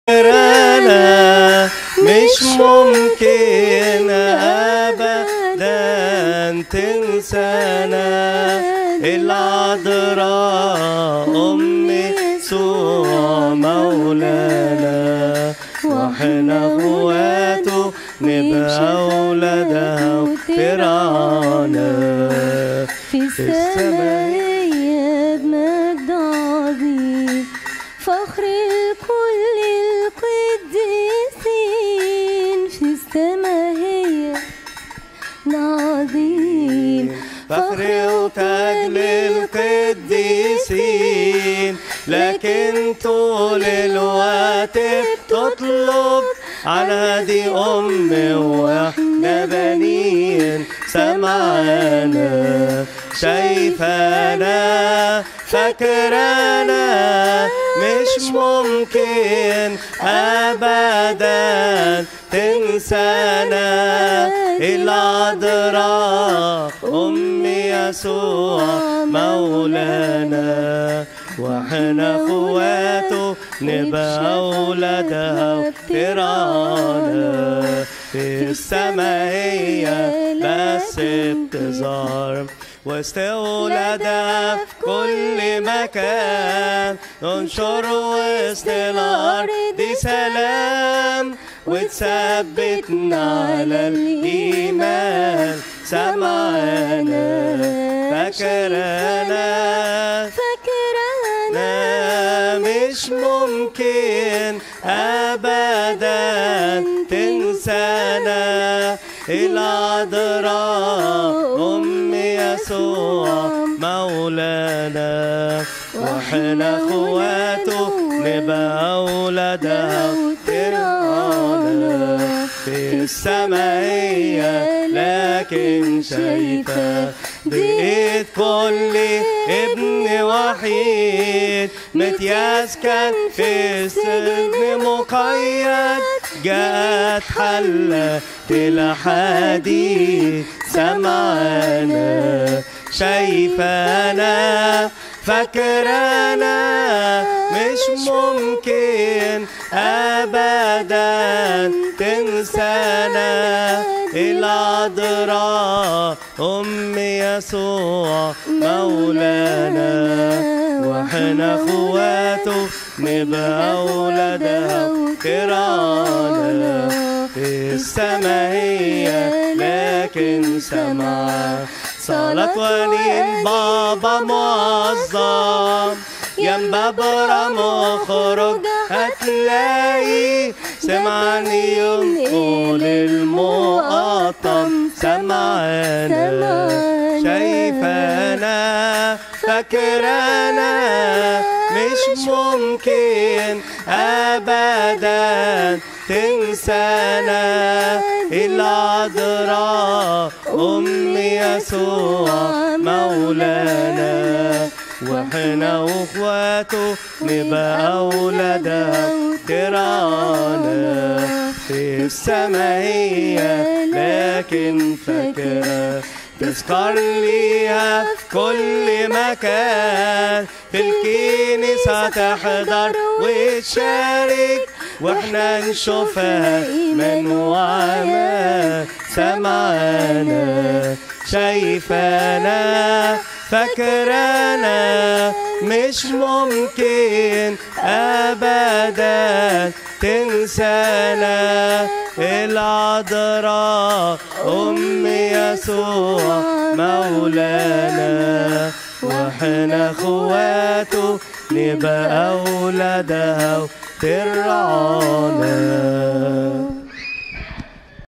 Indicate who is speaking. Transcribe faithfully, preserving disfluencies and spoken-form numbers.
Speaker 1: أنا مش ممكن أبدا تنسانا، العذراء أم يسوع مولانا، واحنا اخواته نبقى أولادها وترعانا
Speaker 2: في السماء بمجد عظيم، فخر كل القديسين. في السماء هي عظيم،
Speaker 1: فخر وتاج للقديسين، لكن طول الوقت بتطلب على دي أم واحنا بنين سمعانا، شايفانا فاكرانا، مش ممكن أبدا تنسانا، العذراء أم يسوع مولانا، واحنا اخواته نبقى أولادها وترعانا. في السماء هي بس بتظهر وسط ولادها في كل مكان، ننشر وسط الأرض سلام، وتثبتنا على الإيمان. سمعانا فاكرانا
Speaker 2: فاكرانا،
Speaker 1: مش ممكن أبدا تنسانا، العذراء أم يسوع مولانا، واحنا اخواته نبقى أولادها وترعانا. في السماء هي لكن شايفة بقيت كل ابن وحيد، متيسكن في السجن مقيد، جاءت حلة الحديد. سمعانا شايفانا فاكرانا، مش ممكن أبدا تنسانا، العذراء أم يسوع مولانا، واحنا اخواته نبقى أولادها وترعانا. في السماء هي لكن سمع صلاة ولي بابا معظم، ينبع برام اخرج هتلاقي، سمعني ينقل المقطم. سمعانا شايفانا فاكرانا، مش ممكن أبدا تنسانا، العذراء أم يسوع مولانا، واحنا واخواته نبقى أولادها وترعانا. في السماء هي لكن فاكرة، تذكر ليها في كل مكان، في الكنيسة تحضر وتشارك، واحنا نشوفها من وعما. سمعانا شايفانا فاكرانا، مش ممكن أبدا تنسانا، العذراء أم يسوع مولانا، واحنا اخواته نبقى أولادها وترعانا.